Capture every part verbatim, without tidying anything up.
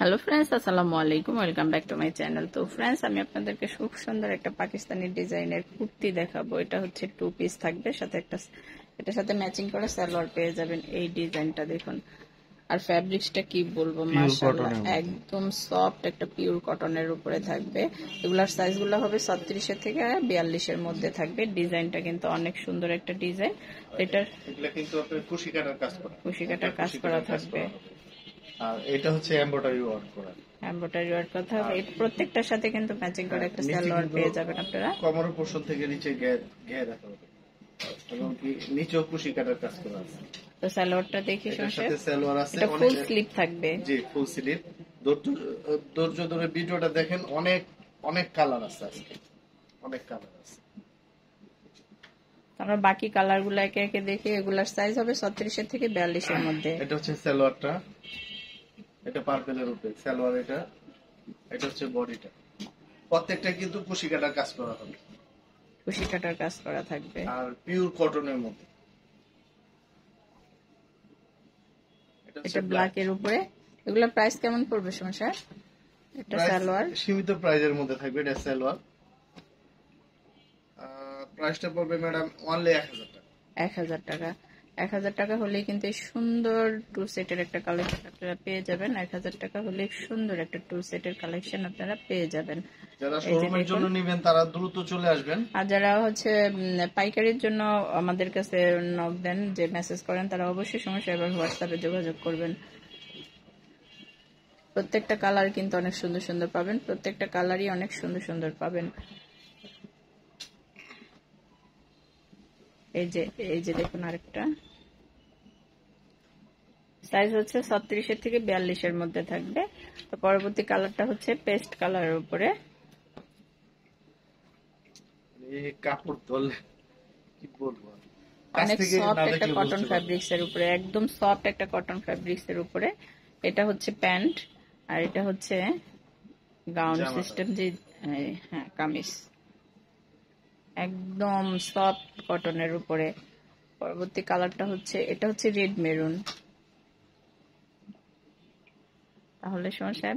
Hello friends, আসসালামু আলাইকুম, welcome back to my channel. তো ফ্রেন্ডস, আমি আপনাদেরকে খুব সুন্দর একটা পাকিস্তানি ডিজাইনের কুর্তি দেখাবো। এটা হচ্ছে টু পিস থাকবে, সাথে একটা এটার সাথে ম্যাচিং করা সালোয়ার পেয়ে যাবেন। এই ডিজাইনটা দেখুন, আর ফ্যাব্রিক্সটা কি বলবো, মাশাআল্লাহ, একদম সফট একটা পিওর কটনের উপরে থাকবে। এগুলার সাইজগুলো হবে ছত্রিশের থেকে বিয়াল্লিশের মধ্যে থাকবে। ডিজাইনটা কিন্তু অনেক সুন্দর একটা ডিজাইন। এটার এগুলা কিন্তু আপনার কুশি কাটার কাজ করা, কুশি কাটার কাজ করা থাকবে। আর এটা হচ্ছে এমব্রয়ডারি ওয়ার্ক করা, এমব্রয়ডারি ওয়ার্ক কথা হবে। প্রত্যেকটার সাথে কিন্তু ম্যাচিং করে একটা সালোয়ার পেয়ে যাবেন আপনারা। কোমরের পোরশন থেকে নিচে ঘের ঘের রাখা হবে এবং কি নিচেও কুশি কাটার কাজ করা আছে। তো সালোয়ারটা দেখি, সাথে সালোয়ার আছে, এটা ফুল স্লিভ থাকবে। জি, ফুল স্লিভ। ধৈর্য ধরে ভিডিওটা দেখেন, অনেক অনেক কালার আছে, আজকে অনেক কালার আছে। আমরা বাকি কালার গুলো একে একে দেখি। এগুলার সাইজ হবে ছত্রিশের থেকে বিয়াল্লিশের মধ্যে। এটা হচ্ছে সালোয়ারটা, এটা পার্পেলের উপরে সালোয়ার, এটা এটা হচ্ছে বডিটা। প্রত্যেকটা কিন্তু কুশি কাটার কাজ করা হবে, কুশি কাটার কাজ করা থাকবে, আর পিওর কটনের মধ্যে। এটা ব্ল্যাক এর উপরে। এগুলা প্রাইস কেমন পড়বে সমস্যা? এটা সালোয়ার সীমিত প্রাইজের মধ্যে থাকবে। এটা সালোয়ার প্রাইসটা পড়বে ম্যাডাম অনলি এক হাজার টাকা। এক হাজার টাকা এক হাজার টাকা হলে কিন্তু সুন্দর টু সেটের একটা কালেকশন আপনারা পেয়ে যাবেন। এক হাজার টাকা হলে সুন্দর একটা টু সেটের কালেকশন আপনারা পেয়ে যাবেন। যারা শোরুমের জন্য নেবেন তারা দ্রুত চলে আসবেন, আর যারা হচ্ছে পাইকারির জন্য আমাদের কাছে নক দেন, যে মেসেজ করেন, তারা অবশ্যই সমস্যা এবার হোয়াটসঅ্যাপে যোগাযোগ করবেন। প্রত্যেকটা কালার কিন্তু অনেক সুন্দর সুন্দর পাবেন, প্রত্যেকটা কালারই অনেক সুন্দর সুন্দর পাবেন। এই যে এই যে দেখুন, আরেকটা সাইজ হচ্ছে ছত্রিশের থেকে বিয়াল্লিশের মধ্যে থাকবে। তো পরবর্তী কালারটা হচ্ছে পেস্ট কালারের উপরে। কাপড় ধরলে কি বলবো, অনেক সফট একটা কটন ফ্যাব্রিক্স এর উপরে, একদম সফট একটা কটন ফ্যাব্রিক্স এর উপরে। এটা হচ্ছে প্যান্ট, আর এটা হচ্ছে গাউন সিস্টেম, যে হ্যাঁ কামিজ, একদম সফট কটনের উপরে। পরবর্তী কালারটা হচ্ছে, এটা হচ্ছে রেড মেরুন। তাহলে শোন সাহেব,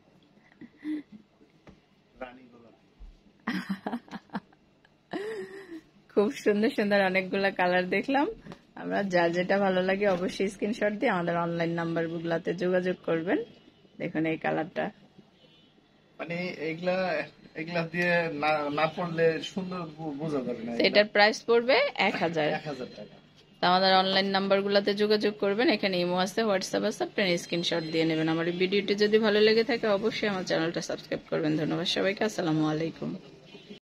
খুব সুন্দর সুন্দর অনেকগুলা কালার দেখলাম আমরা। যার যেটা ভালো লাগে অবশ্যই স্ক্রিনশট দিয়ে আমাদের অনলাইন নাম্বার গুলাতে যোগাযোগ করবেন। দেখুন এই কালারটা, মানে এগুলা এগুলা দিয়ে না না পড়লে সুন্দর বোঝা যাবে না। এটার প্রাইস পড়বে এক হাজার এক হাজার টাকা। আমাদের অনলাইন নাম্বার গুলাতে যোগাযোগ করবেন। এখানে ইমো আছে, হোয়াটসঅ্যাপ আছে, আপনারা স্ক্রিনশট দিয়ে নেবেন। আমার ভিডিওটি যদি ভালো লেগে থাকে অবশ্যই আমার চ্যানেলটা সাবস্ক্রাইব করবেন। ধন্যবাদ সবাইকে, আসসালামু আলাইকুম।